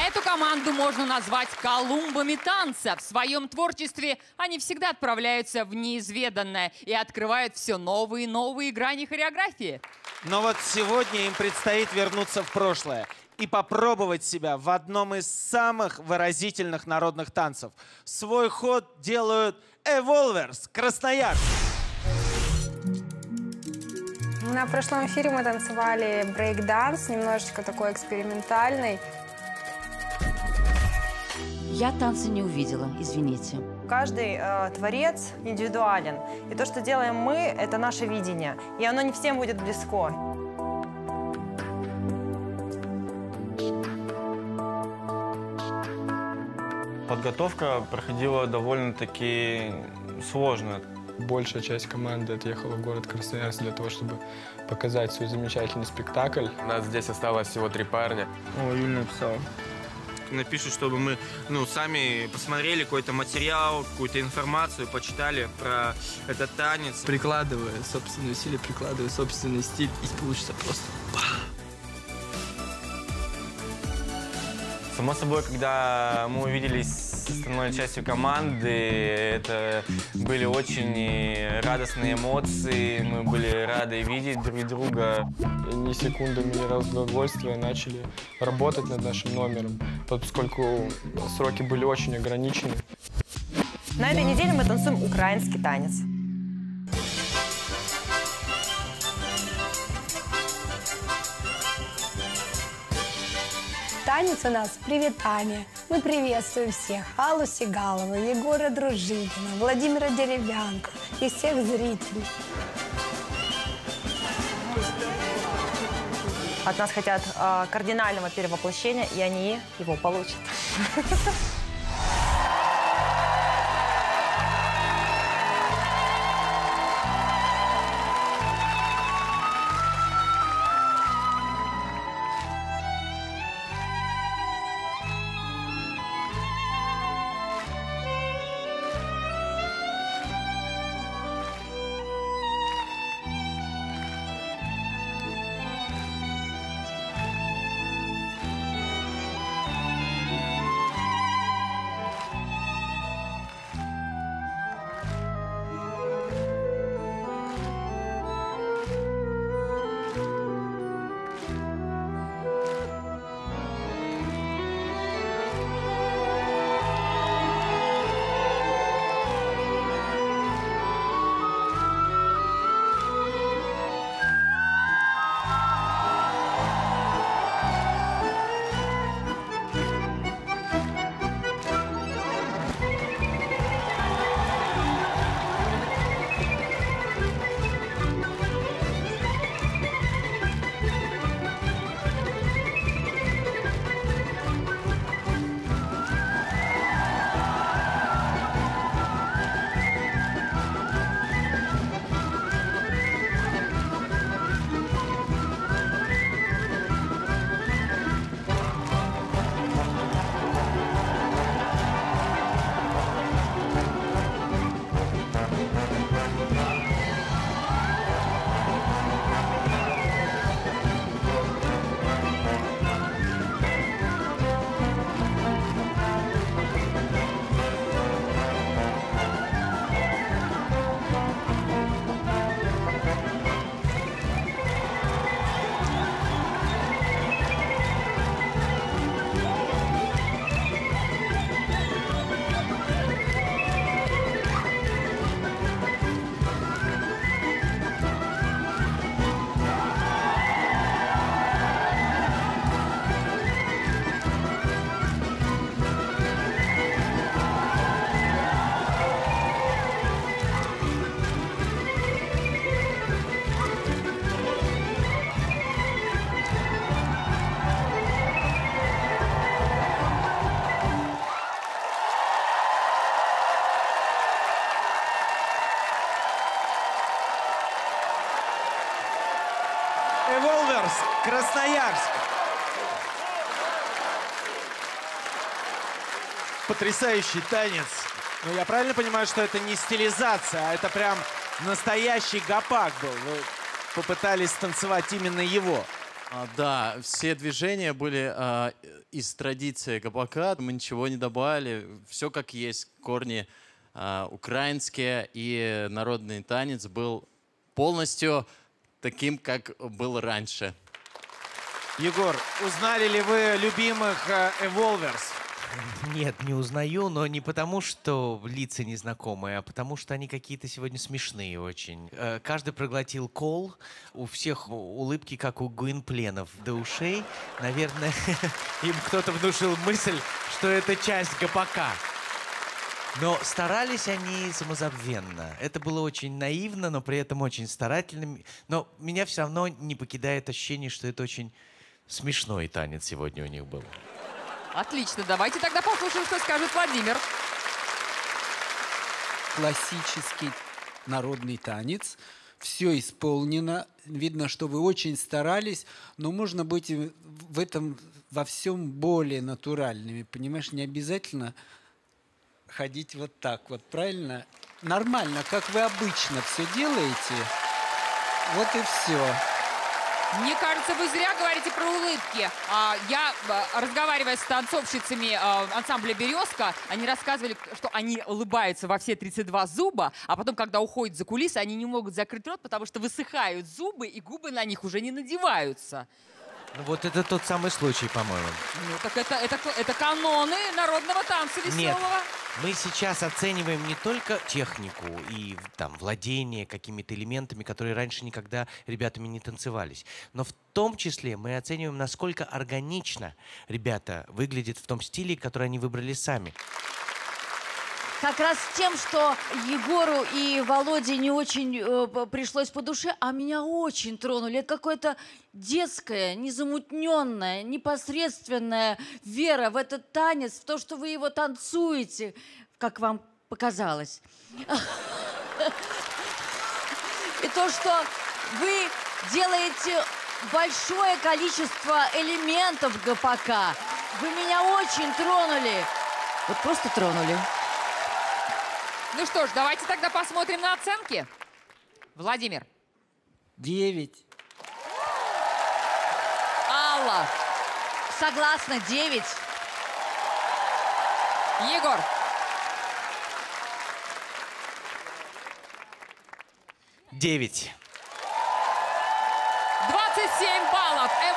Эту команду можно назвать колумбами танца. В своем творчестве они всегда отправляются в неизведанное и открывают все новые и новые грани хореографии. Но вот сегодня им предстоит вернуться в прошлое и попробовать себя в одном из самых выразительных народных танцев. Свой ход делают Evolvers, Красноярск. На прошлом эфире мы танцевали брейк-данс, немножечко такой экспериментальный. Я танца не увидела, извините. Каждый творец индивидуален. И то, что делаем мы, это наше видение. И оно не всем будет близко. Подготовка проходила довольно-таки сложно. Большая часть команды отъехала в город Красноярск для того, чтобы показать свой замечательный спектакль. У нас здесь осталось всего 3 парня. О, Юля написала. Напишут, чтобы мы сами посмотрели какой-то материал, какую-то информацию, почитали про этот танец. Прикладывая собственные усилия, прикладывая собственный стиль, и получится просто Само собой, когда мы увиделись с основной частью команды, это были очень радостные эмоции, мы были рады видеть друг друга. И ни секунды мы не разглагольствуя начали работать над нашим номером, поскольку сроки были очень ограничены. На этой неделе мы танцуем украинский танец. Танец у нас «Приветание». Мы приветствуем всех. Аллу Сигалову, Егора Дружинина, Владимира Деревянко и всех зрителей. От нас хотят кардинального перевоплощения, и они его получат. Evolvers, Красноярск. Потрясающий танец. Ну, я правильно понимаю, что это не стилизация, а это прям настоящий гопак был. Вы попытались танцевать именно его. Да, все движения были из традиции ГПК. Мы ничего не добавили. Все как есть. Корни украинские. И народный танец был полностью таким, как был раньше. Егор, узнали ли вы любимых Evolvers? Нет, не узнаю, но не потому, что лица незнакомые, а потому, что они какие-то сегодня смешные очень. Каждый проглотил кол, у всех улыбки, как у Гуинпленов, до ушей. Наверное, им кто-то внушил мысль, что это часть ГПК. Но старались они самозабвенно. Это было очень наивно, но при этом очень старательно. Но меня все равно не покидает ощущение, что это очень смешной танец сегодня у них был. Отлично, давайте тогда послушаем, что скажет Владимир. Классический народный танец. Все исполнено. Видно, что вы очень старались, но можно быть в этом во всем более натуральными. Понимаешь, не обязательно ходить вот так вот, правильно? Нормально, как вы обычно все делаете. Вот и все. Мне кажется, вы зря говорите про улыбки. Я, разговаривая с танцовщицами ансамбля «Березка», они рассказывали, что они улыбаются во все 32 зуба, а потом, когда уходят за кулисы, они не могут закрыть рот, потому что высыхают зубы, и губы на них уже не надеваются. Ну, вот это тот самый случай, по-моему. Ну, так это каноны народного танца веселого. Нет, мы сейчас оцениваем не только технику и там владение какими-то элементами, которые раньше никогда ребятами не танцевались, но в том числе мы оцениваем, насколько органично ребята выглядят в том стиле, который они выбрали сами. Как раз тем, что Егору и Володе не очень пришлось по душе, а меня очень тронули. Это какое-то детское, незамутненное, непосредственная вера в этот танец, в то, что вы его танцуете, как вам показалось. И то, что вы делаете большое количество элементов ГПК. Вы меня очень тронули. Вот просто тронули. Ну что ж, давайте тогда посмотрим на оценки. Владимир. 9. Алла. Согласна, 9. Егор. 9. 27 баллов.